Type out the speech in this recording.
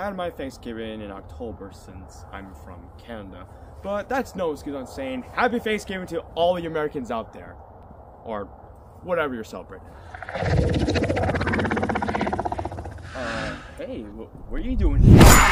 had my Thanksgiving in October since I'm from Canada. But that's no excuse on saying Happy Thanksgiving to all the Americans out there. Or whatever you're celebrating. Hey, what are you doing here?